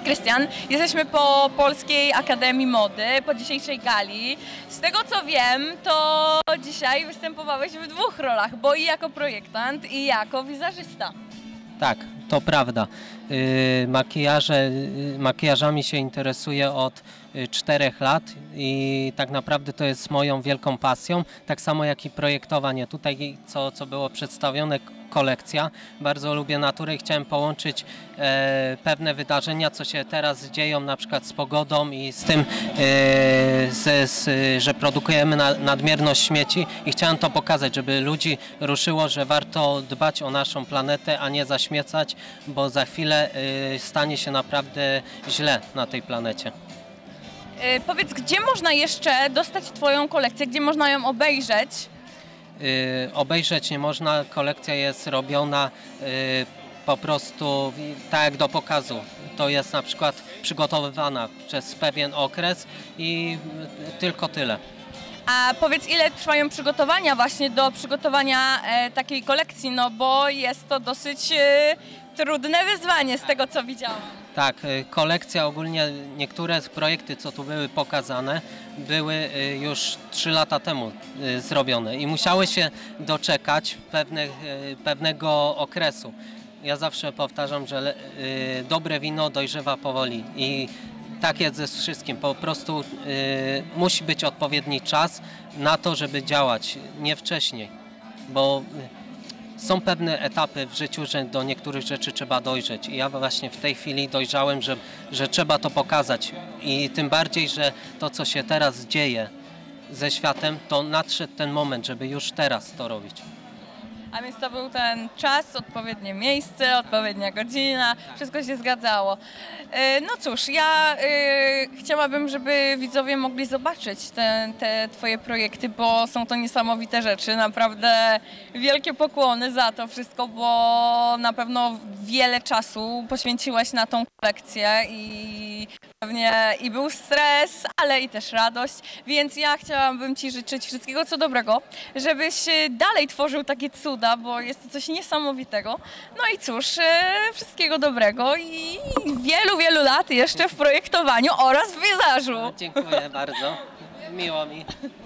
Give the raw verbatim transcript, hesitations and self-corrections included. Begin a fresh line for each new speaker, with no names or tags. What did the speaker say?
Krystian. Jesteśmy po Polskiej Akademii Mody, po dzisiejszej gali. Z tego co wiem, to dzisiaj występowałeś w dwóch rolach, bo i jako projektant, i jako wizażysta.
Tak, to prawda. Yy, makijaże, yy, makijażami się interesuję od yy, czterech lat i tak naprawdę to jest moją wielką pasją, tak samo jak i projektowanie. Tutaj, co, co było przedstawione, kolekcja. Bardzo lubię naturę i chciałem połączyć e, pewne wydarzenia, co się teraz dzieją, na przykład z pogodą i z tym, e, z, z, że produkujemy na, nadmierność śmieci i chciałem to pokazać, żeby ludzi ruszyło, że warto dbać o naszą planetę, a nie zaśmiecać, bo za chwilę e, stanie się naprawdę źle na tej planecie.
Yy, powiedz, gdzie można jeszcze dostać Twoją kolekcję, gdzie można ją obejrzeć?
Yy, obejrzeć nie można, kolekcja jest robiona yy, po prostu tak jak do pokazu. To jest na przykład przygotowywana przez pewien okres i yy, tylko tyle.
A powiedz, ile trwają przygotowania właśnie do przygotowania e, takiej kolekcji, no bo jest to dosyć e, trudne wyzwanie z tego co widziałam.
Tak, kolekcja ogólnie, niektóre projekty, co tu były pokazane, były już trzy lata temu zrobione i musiały się doczekać pewnych, pewnego okresu. Ja zawsze powtarzam, że dobre wino dojrzewa powoli i tak jest ze wszystkim. Po prostu y, musi być odpowiedni czas na to, żeby działać, nie wcześniej, bo są pewne etapy w życiu, że do niektórych rzeczy trzeba dojrzeć i ja właśnie w tej chwili dojrzałem, że, że trzeba to pokazać i tym bardziej, że to, co się teraz dzieje ze światem, to nadszedł ten moment, żeby już teraz to robić.
A więc to był ten czas, odpowiednie miejsce, odpowiednia godzina, wszystko się zgadzało. No cóż, ja y, chciałabym, żeby widzowie mogli zobaczyć te, te Twoje projekty, bo są to niesamowite rzeczy. Naprawdę wielkie pokłony za to wszystko, bo na pewno wiele czasu poświęciłaś na tą kolekcję i pewnie i był stres, ale i też radość, więc ja chciałabym Ci życzyć wszystkiego co dobrego, żebyś dalej tworzył takie cuda, bo jest to coś niesamowitego. No i cóż, wszystkiego dobrego i wielu, wielu lat jeszcze w projektowaniu oraz w wizażu.
Dziękuję bardzo, miło mi.